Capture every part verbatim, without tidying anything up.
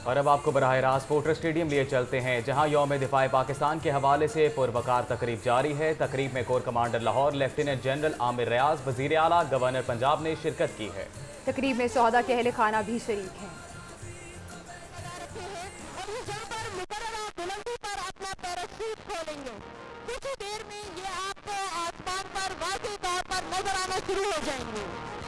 और अब आपको बराह रास्त फोर्टर स्टेडियम लिए चलते हैं, जहां यौम दिफाए पाकिस्तान के हवाले से पुरवकार तकरीब जारी है। तकरीब में corps commander Lahore lieutenant general Aamir Riaz, वजीर आला, गवर्नर पंजाब ने शिरकत की है। तकरीब में सौदा के अहले खाना भी शरीक हैं। कुछ ही देर में ये आपको आसमान पर वाज़ेह तौर पर नजर आना शुरू हो जाएंगे।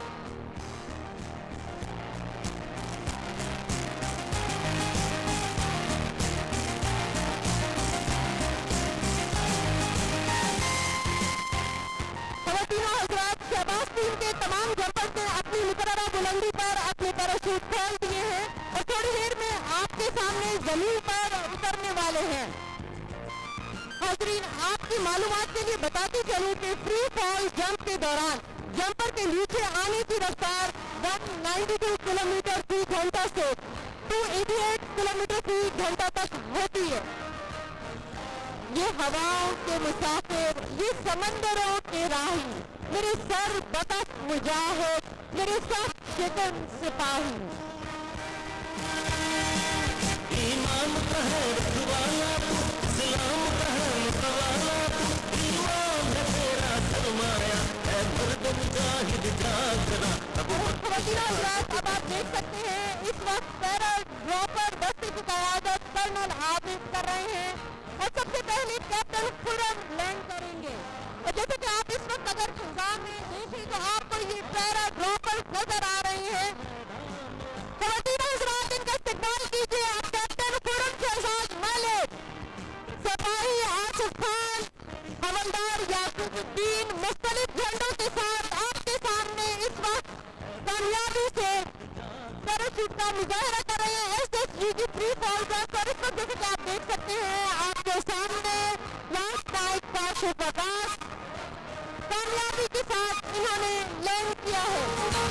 ख़वातीनो हज़रात, शहबाज टीम के तमाम जंपर्स ने अपनी मुकर्ररा बुलंदी पर अपने पैराशूट खोल दिए हैं और थोड़ी देर में आपके सामने जमीन पर उतरने वाले हैं। हाज़रीन, आपकी मालूमात के लिए बताती चलूं कि फ्री फॉल जंप के दौरान जंपर के नीचे आने की रफ्तार एक सौ बानवे किलोमीटर फी घंटा से दो सौ अठासी किलोमीटर फी घंटा तक होती है। ये हवाओं के मुसाफिर, ये समंदरों के राही, मेरे सर बतख मुजाहिद, मेरे सख्त शिकन सिपाही। ईमान का है रखवाला, इस्लाम का है मुतवाला, ईमान है तेरा सरमाया, है मर्द मुजाहिद जागना। अब आप देख सकते हैं इस वक्त पैरा ड्रॉपर दस्ते की क़यादत कर्नल हाफिज कर रहे हैं और सबसे पहले कैप्टन खुर्रम लैंड करेंगे। और जैसे कि आप इस वक्त अगर फिजा में देखें तो आपको ये पैरा ड्रॉपर नजर आ रहे हैं। ख़वातीनो हज़रात, इनका इस्तेमाल कीजिए। आप कैप्टन खुर्रम शहजाद मलिक, सिपाही आसिफ खान, हवलदार याकूबुद्दीन मुख्तलिफ झंडों के साथ आपके सामने इस वक्त कामयाबी से पैराशूट का मुजाहरा कर रहे हैं। एस एस जी की फ्री फॉल जंप पर इस वक्त जैसे कि आप देख सकते हैं आपके सामने लास्ट नाइट का शुभाकाश कामयाबी के साथ इन्होंने लैंड किया है।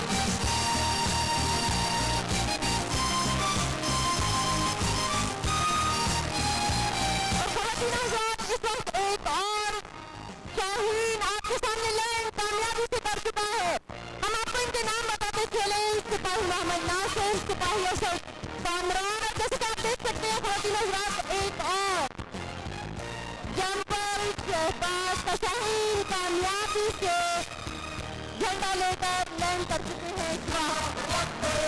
और ख़वातीनो हज़रात, इस वक्त एक और शाहीन आपके सामने लैंड कामयाबी से कर चुका है। हम आपको इनके नाम बताते चले। सिपाही मोहम्मद नासिर, सिपाही असद कामरान। जैसे कि आप देख सकते हैं ख़वातीनो हज़रात, एक और जंपर शहबाज का शाहीन कामयाबी से झंडा लेकर लैंड कर चुके हैं इस वक्त।